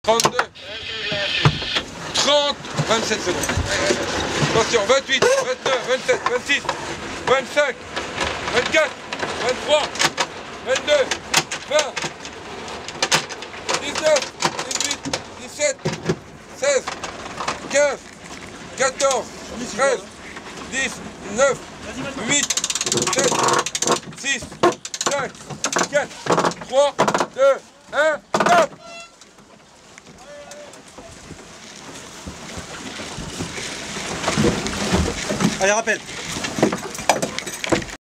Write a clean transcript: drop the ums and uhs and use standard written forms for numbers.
32, 30, 27 secondes. Attention, 28, 29, 27, 26, 25, 24, 23, 22, 20, 19, 18, 17, 16, 15, 14, 13, 10, 9, 8, 7, 6, 5, 4, 3, 2, 1, hop! Allez, rappelle.